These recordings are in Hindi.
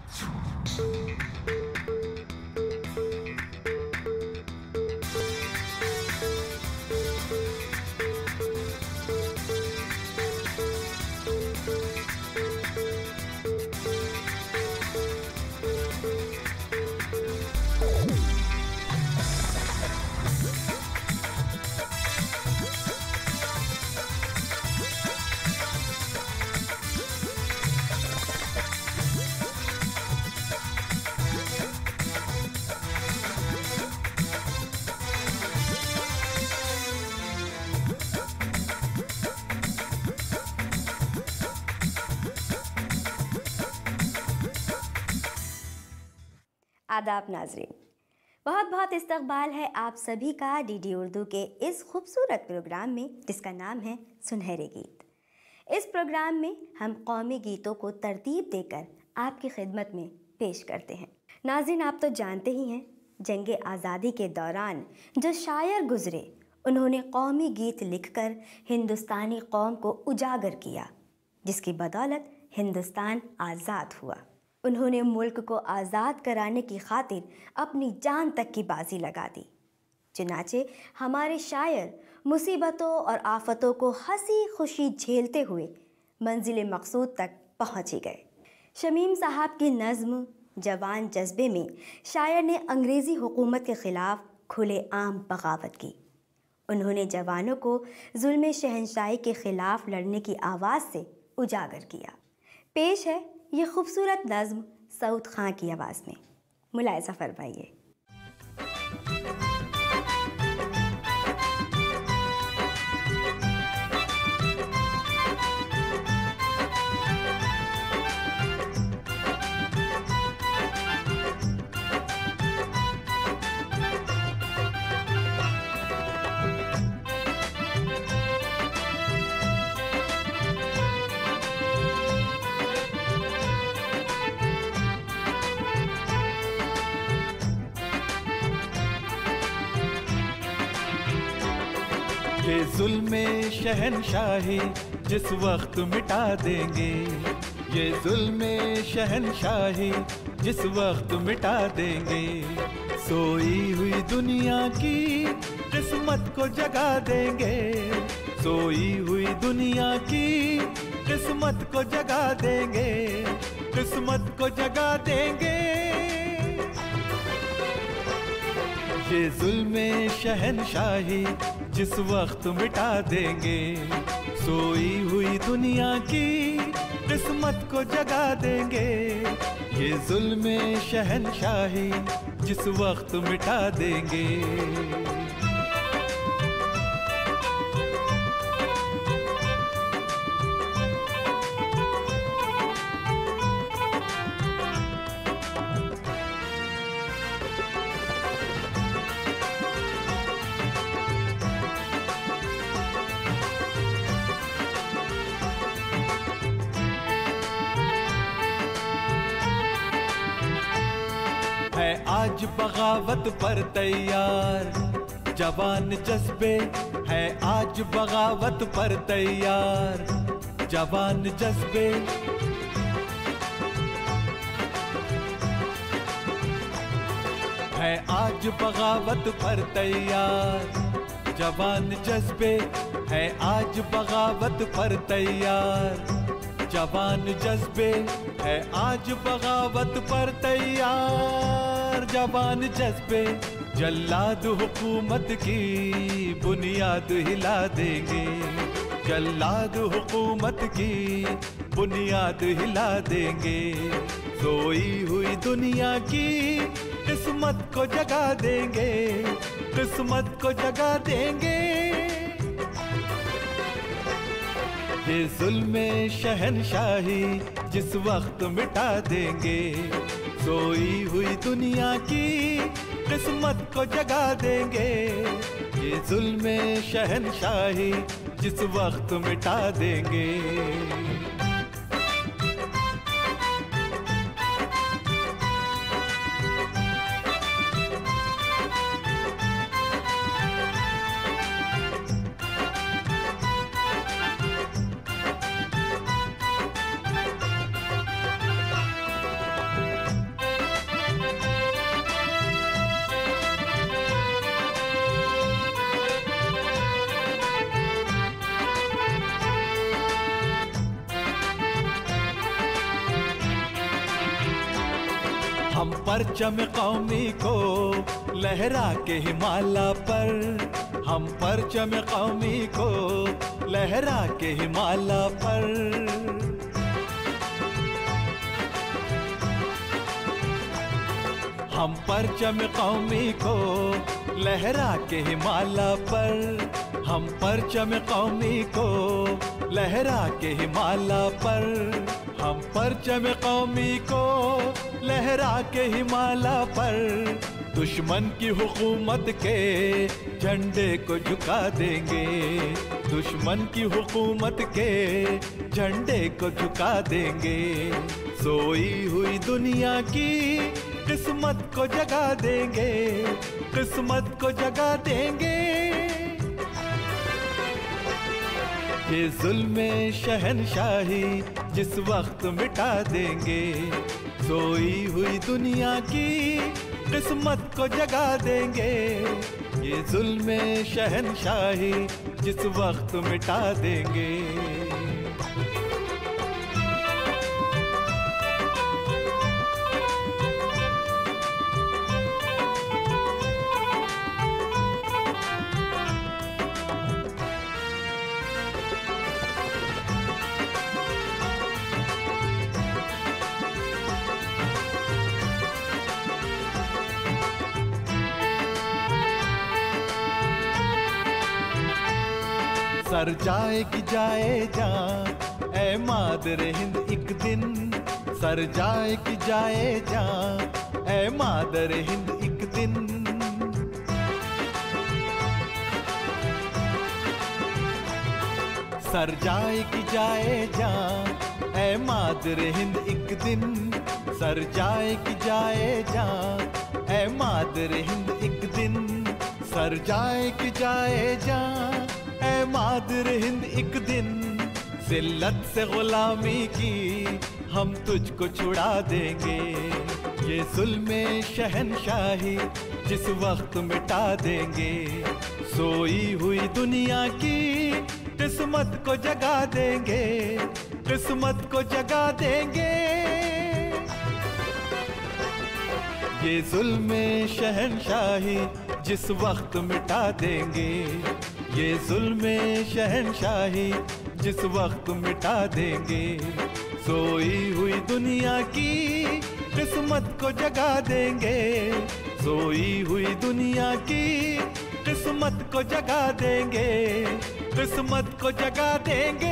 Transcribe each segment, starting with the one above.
आदाब नाज़रीन, बहुत बहुत इस्तकबाल है आप सभी का डीडी उर्दू के इस खूबसूरत प्रोग्राम में जिसका नाम है सुनहरे गीत। इस प्रोग्राम में हम कौमी गीतों को तरतीब देकर आपकी खिदमत में पेश करते हैं। नाज़रीन, आप तो जानते ही हैं जंग आज़ादी के दौरान जो शायर गुज़रे उन्होंने कौमी गीत लिखकर हिंदुस्तानी कौम को उजागर किया, जिसकी बदौलत हिंदुस्तान आज़ाद हुआ। उन्होंने मुल्क को आज़ाद कराने की खातिर अपनी जान तक की बाजी लगा दी। चुनाचे हमारे शायर मुसीबतों और आफतों को हंसी खुशी झेलते हुए मंजिल मकसूद तक पहुँच ही गए। शमीम साहब की नज़्म जवान जज्बे में शायर ने अंग्रेज़ी हुकूमत के ख़िलाफ़ खुलेआम बगावत की। उन्होंने जवानों को जुल्म शहंशाही के ख़िलाफ़ लड़ने की आवाज़ से उजागर किया। पेश है ये खूबसूरत नज़्म सऊद खां की आवाज़ में, मुलाहिज़ा फरमाइए। ये जुल्मे शहनशाही जिस वक्त मिटा देंगे, ये जुल्मे शहनशाही जिस वक्त मिटा देंगे, सोई हुई दुनिया की किस्मत को जगा देंगे, सोई हुई दुनिया की किस्मत को जगा देंगे, किस्मत को जगा देंगे। ये जुल्मे शहनशाही जिस वक्त मिटा देंगे, सोई हुई दुनिया की किस्मत को जगा देंगे, ये जुल्मे शहनशाही जिस वक्त मिटा देंगे। है आज बगावत पर तैयार जवान जज्बे, है आज बगावत पर तैयार जवान जज्बे, है आज बगावत पर तैयार जवान जज्बे, है आज बगावत पर तैयार जवान जज्बे, है आज बगावत पर तैयार जवान जज्बे। जल्लाद हुकूमत की बुनियाद हिला देंगे, जल्लाद हुकूमत की बुनियाद हिला देंगे, सोई हुई दुनिया की किस्मत को जगा देंगे, किस्मत को जगा देंगे। ये जुल्मे शहनशाही जिस वक्त मिटा देंगे, सोई हुई दुनिया की किस्मत को जगा देंगे, ये जुल्मे शहनशाही जिस वक्त मिटा देंगे। हम परचम कौमी को लहरा के हिमालय पर, हम परचम कौमी को लहरा के हिमालय पर। हम परचम कौमी को लहरा के हिमालय पर, हम परचम कौमी को लहरा के हिमालय पर, हम परचम कौमी को लहरा के हिमालय पर। दुश्मन की हुकूमत के झंडे को झुका देंगे, दुश्मन की हुकूमत के झंडे को झुका देंगे। सोई हुई दुनिया की किस्मत को जगा देंगे, किस्मत को जगा देंगे। ये जुल्म शहनशाही जिस वक्त मिटा देंगे, सोई हुई दुनिया की किस्मत को जगा देंगे। ये जुल्म शहनशाही जिस वक्त मिटा देंगे। सर जाए कि जाए जां ऐ मादर हिंद एक दिन, सर जाए कि जाए जां ऐ मादर हिंद एक दिन। सर जाए कि जाए जां ऐ मादर हिंद एक दिन, सर जाए कि जाए जां ऐ मादर हिंद एक दिन। सर जाए कि जाए जां ऐ मादर हिंद एक दिन। जिल्लत से गुलामी की हम तुझको छुड़ा देंगे, ये जुल्म शहनशाही जिस वक्त मिटा देंगे। सोई हुई दुनिया की किस्मत को जगा देंगे, किस्मत को जगा देंगे। ये जुल्म शहनशाही जिस वक्त मिटा देंगे, ये जुल्म शहनशाही जिस वक्त मिटा देंगे। सोई हुई दुनिया की किस्मत को जगा देंगे, सोई हुई दुनिया की किस्मत को जगा देंगे, किस्मत को जगा देंगे।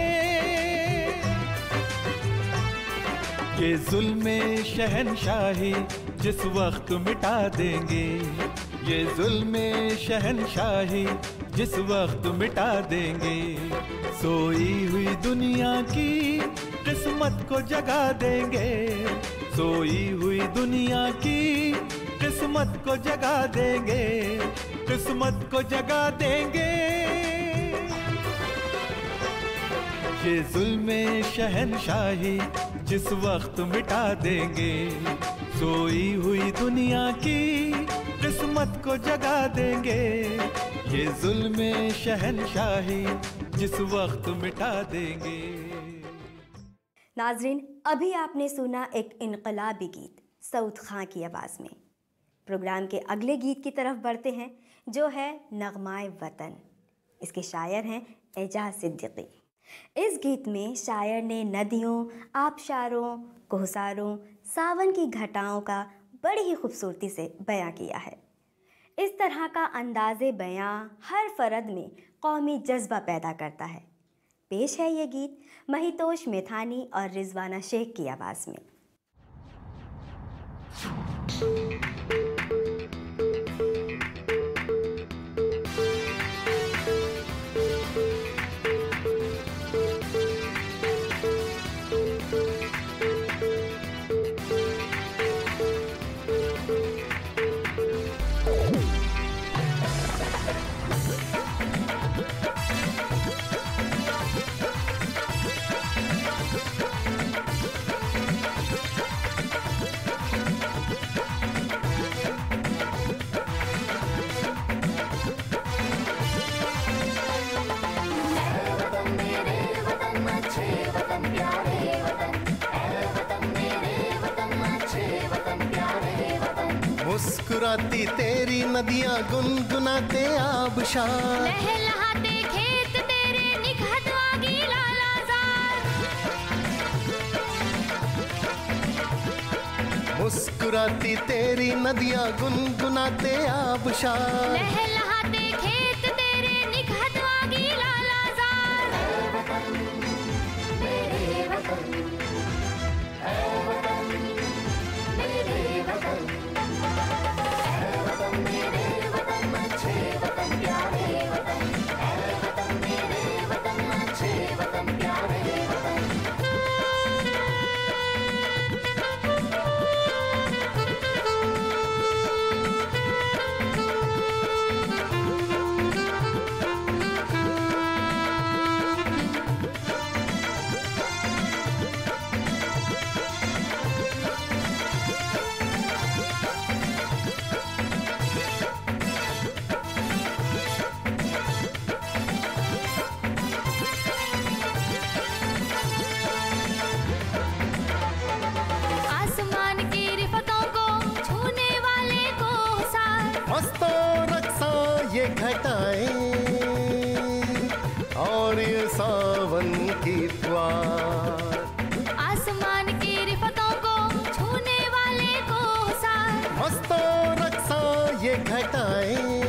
ये जुल्म शहनशाही जिस वक्त मिटा देंगे, ये जुल्म शहनशाही जिस वक्त मिटा देंगे। सोई हुई दुनिया की किस्मत को जगा देंगे, सोई हुई दुनिया की किस्मत को जगा देंगे, किस्मत को जगा देंगे। ये जुल्म शहनशाही जिस वक्त मिटा देंगे, सोई हुई दुनिया की किस्मत को जगा देंगे। ये जुल्म शहनशाही जिस वक्त मिटा देंगे। नाजरीन, अभी आपने सुना एक इनकलाबी गीत सऊद खां की आवाज़ में। प्रोग्राम के अगले गीत की तरफ बढ़ते हैं, जो है नगमाए वतन। इसके शायर हैं एजाज सिद्दीकी। इस गीत में शायर ने नदियों, आबशारों, कोहसारों, सावन की घटाओं का बड़ी ही खूबसूरती से बयां किया है। इस तरह का अंदाज़े बयां हर फ़र्द में कौमी जज्बा पैदा करता है। पेश है ये गीत महितोष मेथानी और रिजवाना शेख की आवाज़ में। मुस्कुराती तेरी नदियां गुनगुनाते आबशार, लहलहाते खेत तेरे निखत वागी लालाजार। मुस्कुराती तेरी नदियां गुनगुनाते आबशार, लहलहाते खेत तेरे निखत वागी लालाजार। मेरे वतन, ऐ वतन, मेरे वतन, ऐ वतन, मेरे वतन, अच्छे वतन, प्यारे वतन, ऐ वतन, मेरे वतन, अच्छे वतन, प्यारे वतन। आसमान की रिफतों को छूने वाले को सार, मस्तो रक्सा ये घटाएं और ये सावन की फुहार, आसमान की रिफतों को छूने वाले को सार। मस्तो रक्सा ये घटाएं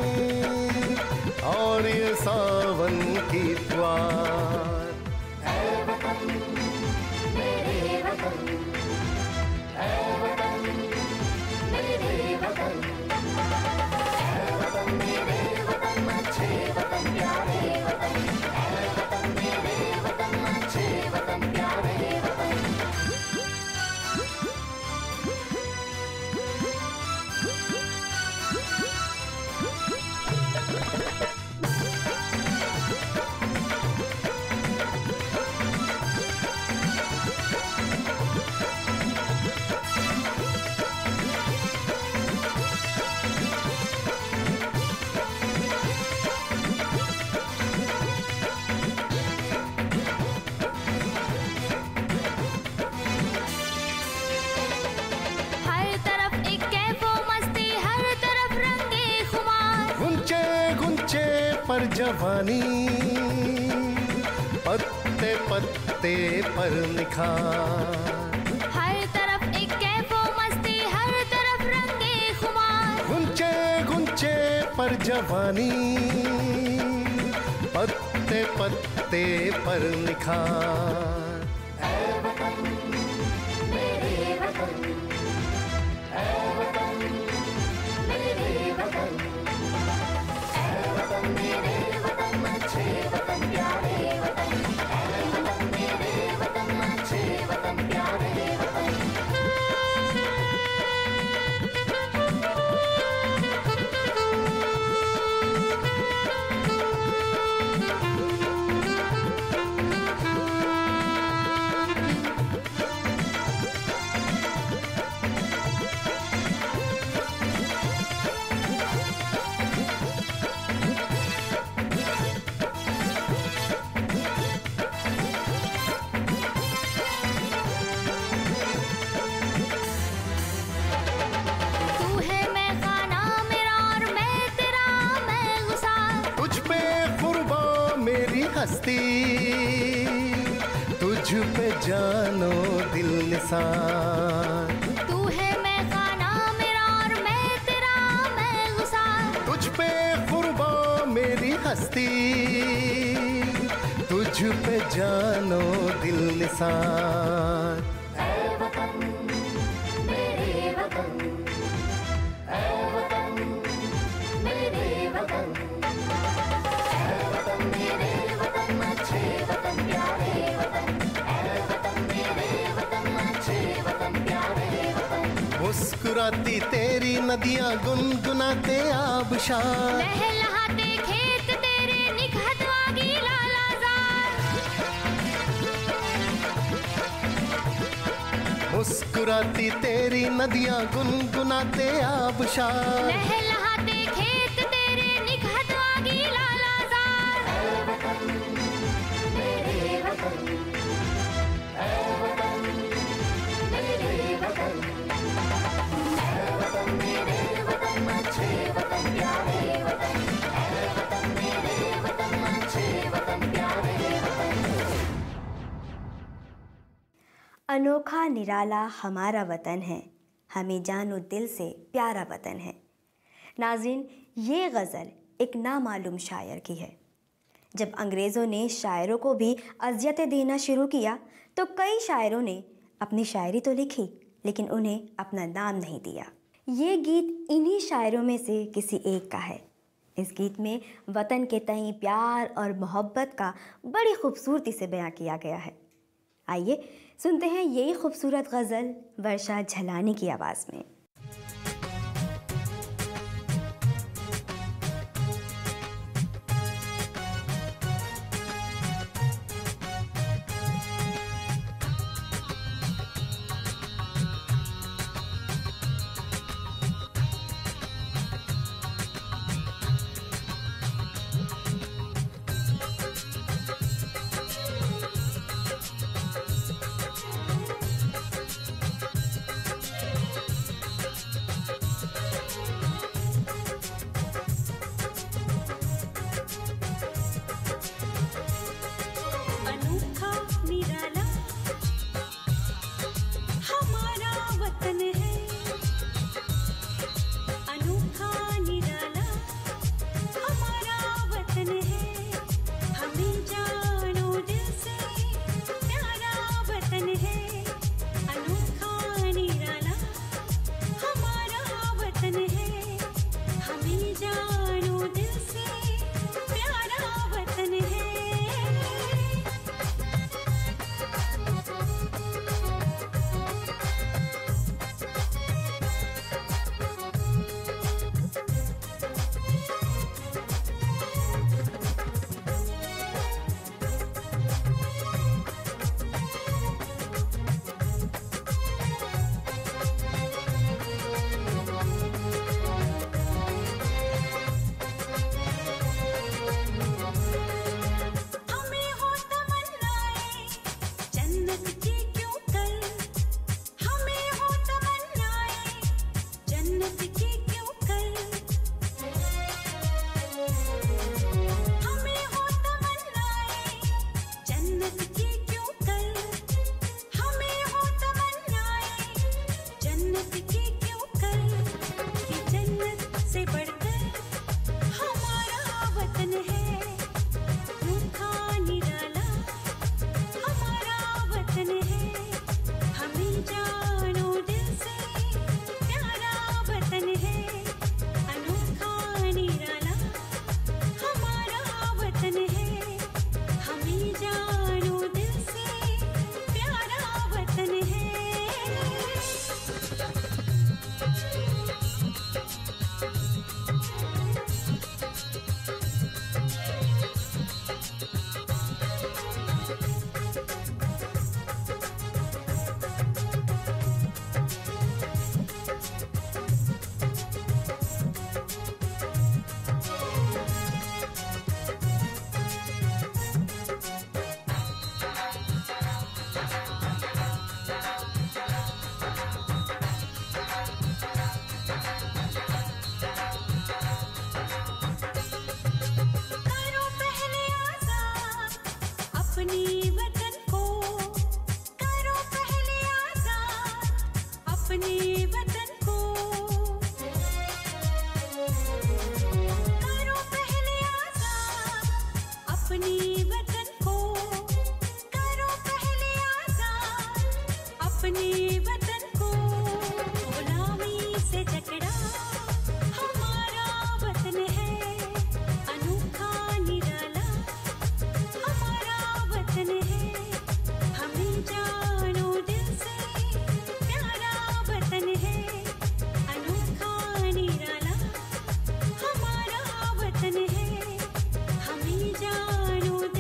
और ये सावन की फुहार। ऐ वतन, मेरे वतन, ऐ वतन, मेरे वतन, ऐ वतन, मेरे वतन, अच्छे वतन, प्यारे वतन, ऐ वतन, मेरे वतन, अच्छे वतन, प्यारे वतन। हर तरफ एक कैफो मस्ती, हर तरफ रंगे खुमार, गुंचे गुंचे पर जवानी, पत्ते पत्ते पर निखार, हर तरफ एक कैफो मस्ती, हर तरफ रंगे खुमार। गुंचे गुंचे पर जवानी, पत्ते पत्ते पर निखार। ऐ वतन, मेरे वतन, ऐ वतन, मेरे वतन, ऐ वतन, मेरे वतन, अच्छे वतन, प्यारे वतन, ऐ वतन, मेरे वतन, अच्छे वतन, प्यारे वतन। तू है मैं खाना मेरा और मैं तेरा, मैं गुसार। तुझ पे कुर्बा मेरी हस्ती, तुझ पे जानो दिल निसार। तू है मैं खाना मेरा और मैं तेरा, मैं गुसार। तुझ पे कुर्बा मेरी हस्ती, तुझ पे जानो दिल निसार। ऐ वतन, मेरे वतन, ऐ वतन, मेरे वतन, ऐ वतन, मेरे वतन, अच्छे वतन, प्यारे वतन, ऐ वतन, मेरे वतन, अच्छे वतन, प्यारे वतन। मुस्कुराती तेरी नदियां गुनगुनाते आबशार, लहलहाते खेत तेरे निखत वागी लालाजार। मुस्कुराती तेरी नदियां गुनगुनाते आबशार, लहलहाते खेत तेरे निखत वागी लालाजार। ऐ वतन, मेरे वतन, ऐ वतन, मेरे वतन, ऐ वतन, मेरे अनोखा निराला हमारा वतन है, हमें जानो दिल से प्यारा वतन है। नाज़रीन, ये गज़ल एक नामालूम शायर की है। जब अंग्रेज़ों ने शायरों को भी अज़ियतें देना शुरू किया तो कई शायरों ने अपनी शायरी तो लिखी लेकिन उन्हें अपना नाम नहीं दिया। ये गीत इन्हीं शायरों में से किसी एक का है। इस गीत में वतन के तईं प्यार और मोहब्बत का बड़ी खूबसूरती से बयां किया गया है। आइए सुनते हैं यही खूबसूरत गज़ल वर्षा झलानी की आवाज़ में। वतन है, हमें जानो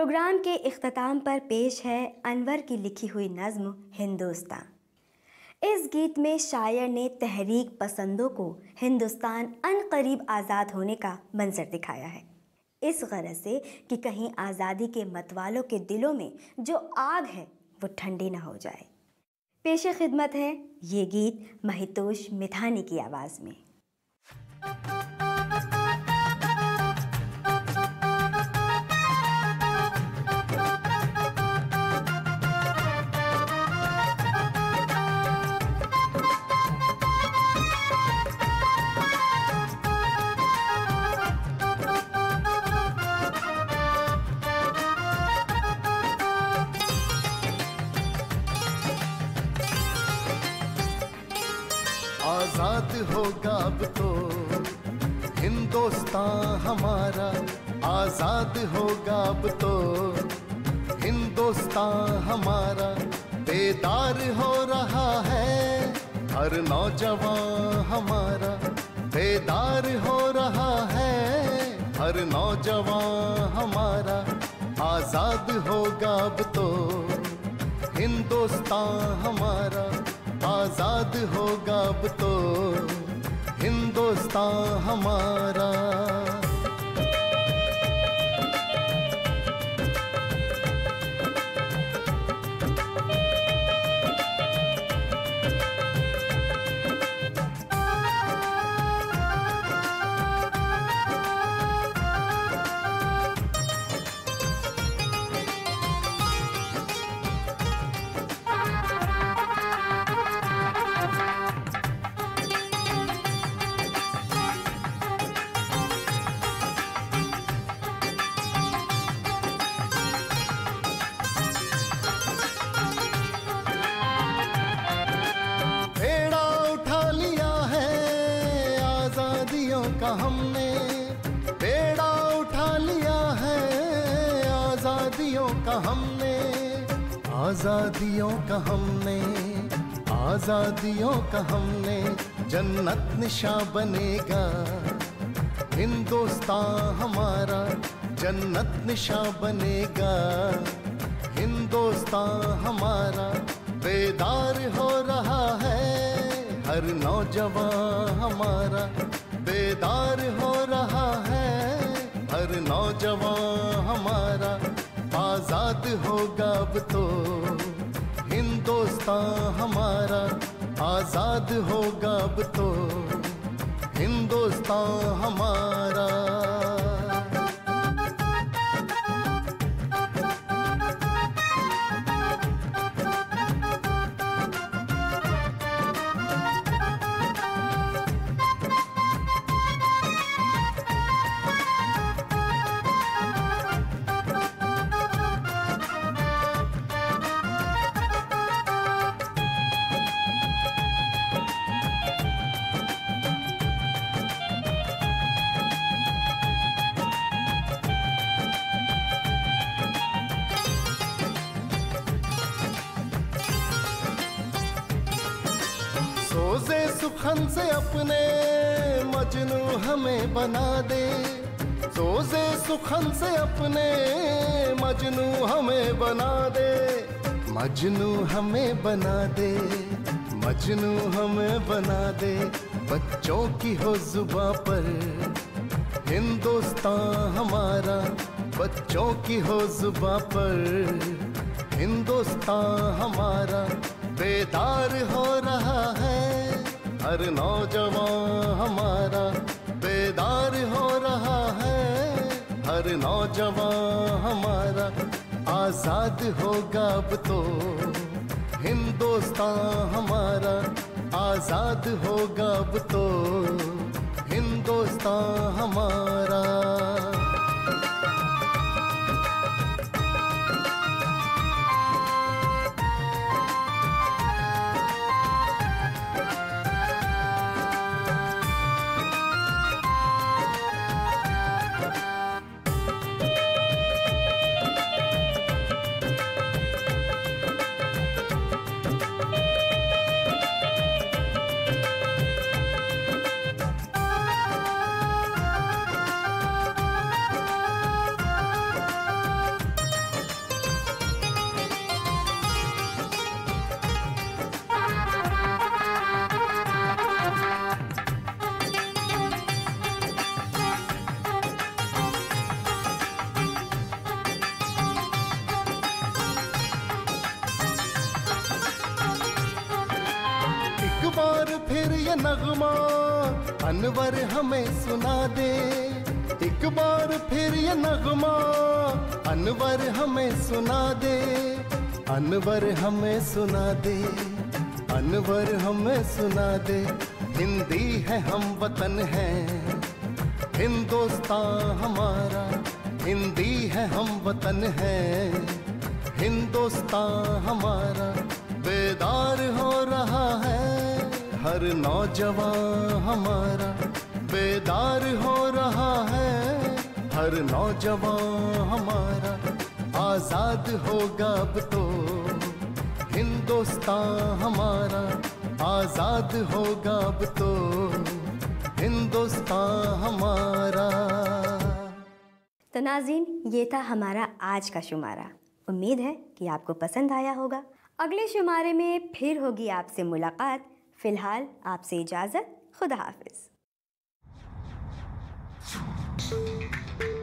प्रोग्राम के इख्तिताम पर पेश है अनवर की लिखी हुई नज़्म हिंदुस्तान। इस गीत में शायर ने तहरीक पसंदों को हिंदुस्तान अनकरीब आज़ाद होने का मंजर दिखाया है, इस गरज से कि कहीं आज़ादी के मतवालों के दिलों में जो आग है वो ठंडी ना हो जाए। पेश खिदमत है ये गीत महितोष मिधानी की आवाज़ में। आजाद होगा अब तो हिंदुस्तान हमारा, आजाद होगा अब तो हिंदुस्तान हमारा। बेदार हो रहा है हर नौजवान हमारा, बेदार हो रहा है हर नौजवान हमारा। आजाद होगा अब तो हिंदुस्तान हमारा, आजाद होगा अब तो हिंदुस्तान हमारा। हमने बेड़ा उठा लिया है आजादियों का, हमने आजादियों का, हमने आजादियों का, हमने। जन्नत निशा बनेगा हिंदुस्तान हमारा, जन्नत निशा बनेगा हिंदुस्तान हमारा। बेदार हो रहा है हर नौजवान हमारा, बेदार हो रहा है हर नौजवान हमारा। आजाद होगा अब तो हिंदुस्तान हमारा, आजाद होगा अब तो हिंदुस्तान हमारा। सोज़े सुखन से अपने मजनू हमें बना दे, सोज़े सुखन से अपने मजनू हमें बना दे। मजनू हमें बना दे, मजनू हमें बना दे। बच्चों की हो जुबां पर हिंदुस्तान हमारा, बच्चों की हो जुबां पर हिंदुस्तान हमारा। बेदार हो रहा है हर नौजवान हमारा, बेदार हो रहा है हर नौजवान हमारा। आजाद होगा अब तो हिंदुस्तान हमारा, आजाद होगा अब तो हिंदुस्तान हमारा। फिर ये नगमा अनवर हमें सुना दे, एक बार फिर ये नगमा अनवर हमें सुना दे, अनवर हमें सुना दे, अनवर हमें सुना दे। हिंदी है हम वतन है हिंदुस्तान हमारा, हिंदी है हम वतन है हिंदुस्तान हमारा। बेदार हो रहा है हर नौजवान हमारा, बेदार हो रहा है हर नौजवान हमारा। आजाद होगा अब तो हिंदुस्तान हमारा, आजाद होगा अब तो हिंदुस्तान हमारा। तो नाज़रीन, ये था हमारा आज का शुमारा। उम्मीद है कि आपको पसंद आया होगा। अगले शुमारे में फिर होगी आपसे मुलाकात। फ़िलहाल आपसे इजाज़त, खुदा हाफिज़।